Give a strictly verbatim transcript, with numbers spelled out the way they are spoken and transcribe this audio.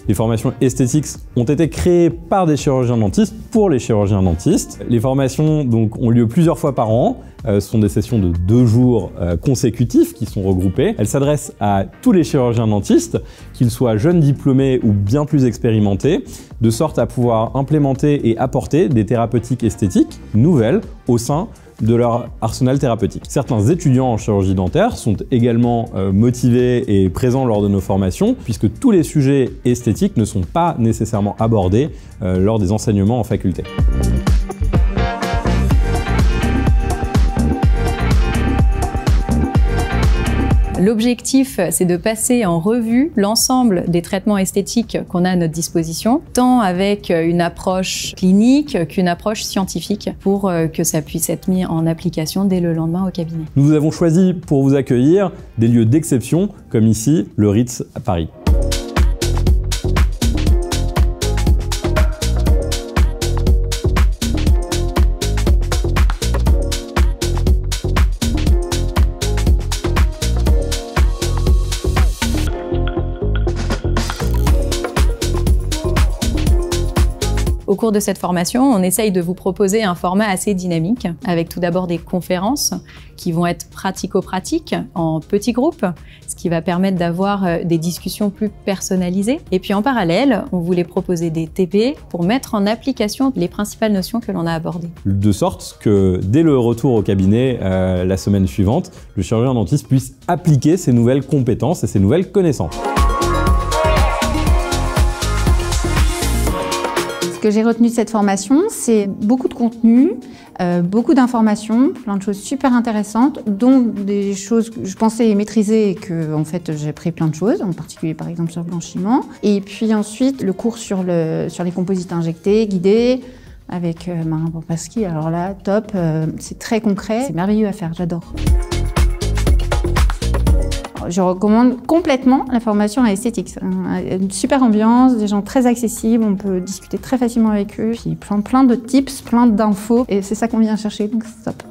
Les formations esthétiques ont été créées par des chirurgiens dentistes pour les chirurgiens dentistes. Les formations donc, ont lieu plusieurs fois par an. Euh, ce sont des sessions de deux jours euh, consécutifs qui sont regroupées. Elles s'adressent à tous les chirurgiens dentistes, qu'ils soient jeunes diplômés ou bien plus expérimentés, de sorte à pouvoir implémenter et apporter des thérapeutiques esthétiques nouvelles au sein de leur arsenal thérapeutique. Certains étudiants en chirurgie dentaire sont également euh, motivés et présents lors de nos formations, puisque tous les sujets esthétiques ne sont pas nécessairement abordés euh, lors des enseignements en faculté. L'objectif, c'est de passer en revue l'ensemble des traitements esthétiques qu'on a à notre disposition, tant avec une approche clinique qu'une approche scientifique, pour que ça puisse être mis en application dès le lendemain au cabinet. Nous avons choisi pour vous accueillir des lieux d'exception, comme ici, le Ritz à Paris. Au cours de cette formation, on essaye de vous proposer un format assez dynamique, avec tout d'abord des conférences qui vont être pratico-pratiques en petits groupes, ce qui va permettre d'avoir des discussions plus personnalisées. Et puis en parallèle, on voulait proposer des T P pour mettre en application les principales notions que l'on a abordées. De sorte que dès le retour au cabinet euh, la semaine suivante, le chirurgien dentiste puisse appliquer ces nouvelles compétences et ces nouvelles connaissances. Ce que j'ai retenu de cette formation, c'est beaucoup de contenu, euh, beaucoup d'informations, plein de choses super intéressantes, dont des choses que je pensais maîtriser et que en fait j'ai appris plein de choses, en particulier par exemple sur le blanchiment. Et puis ensuite le cours sur, le, sur les composites injectés, guidés, avec euh, Marin Pompaski. Alors là, top, euh, c'est très concret, c'est merveilleux à faire, j'adore. Je recommande complètement la formation à esthétique. Une super ambiance, des gens très accessibles, on peut discuter très facilement avec eux, puis plein, plein de tips, plein d'infos, et c'est ça qu'on vient chercher, donc c'est top.